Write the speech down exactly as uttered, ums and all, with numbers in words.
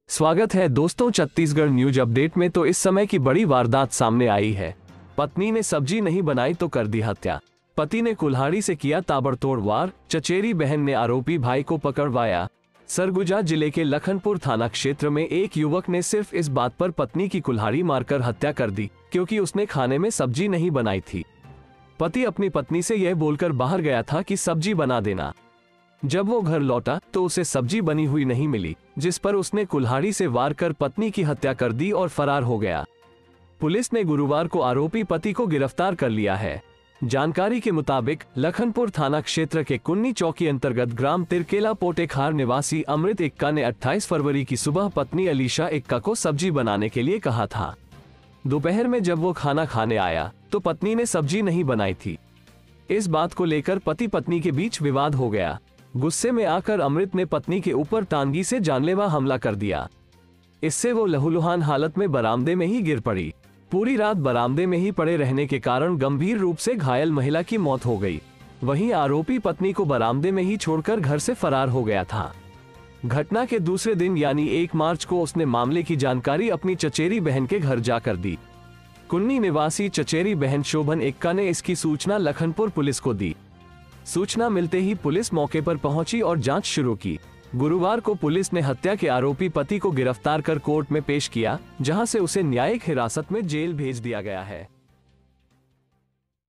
स्वागत है दोस्तों छत्तीसगढ़ न्यूज अपडेट में। तो इस समय की बड़ी वारदात सामने आई है। पत्नी ने सब्जी नहीं बनाई तो कर दी हत्या। पति ने कुल्हाड़ी से किया ताबड़तोड़ वार। चचेरी बहन ने आरोपी भाई को पकड़वाया। सरगुजा जिले के लखनपुर थाना क्षेत्र में एक युवक ने सिर्फ इस बात पर पत्नी की कुल्हाड़ी मारकर हत्या कर दी क्योंकि उसने खाने में सब्जी नहीं बनाई थी। पति अपनी पत्नी से यह बोलकर बाहर गया था कि सब्जी बना देना। जब वो घर लौटा तो उसे सब्जी बनी हुई नहीं मिली, जिस पर उसने कुल्हाड़ी से वार कर पत्नी की हत्या कर दी और फरार हो गया। पुलिस ने गुरुवार को आरोपी पति को गिरफ्तार कर लिया है। जानकारी के मुताबिक लखनपुर थाना क्षेत्र के कुन्नी चौकी अंतर्गत ग्राम तिरकेला पोटेखार निवासी अमृत इक्का ने अट्ठाईस फरवरी की सुबह पत्नी अलीशा इक्का को सब्जी बनाने के लिए कहा था। दोपहर में जब वो खाना खाने आया तो पत्नी ने सब्जी नहीं बनाई थी। इस बात को लेकर पति पत्नी के बीच विवाद हो गया। गुस्से में आकर अमृत ने पत्नी के ऊपर टांगी से जानलेवा हमला कर दिया। इससे वो लहूलुहान हालत में बरामदे में ही गिर पड़ी। पूरी रात बरामदे में ही पड़े रहने के कारण गंभीर रूप से घायल महिला की मौत हो गई। वहीं आरोपी पत्नी को बरामदे में ही छोड़कर घर से फरार हो गया था। घटना के दूसरे दिन यानी एक मार्च को उसने मामले की जानकारी अपनी चचेरी बहन के घर जाकर दी। कुन्नी निवासी चचेरी बहन शोभन इक्का ने इसकी सूचना लखनपुर पुलिस को दी। सूचना मिलते ही पुलिस मौके पर पहुंची और जांच शुरू की। गुरुवार को पुलिस ने हत्या के आरोपी पति को गिरफ्तार कर कोर्ट में पेश किया, जहां से उसे न्यायिक हिरासत में जेल भेज दिया गया है।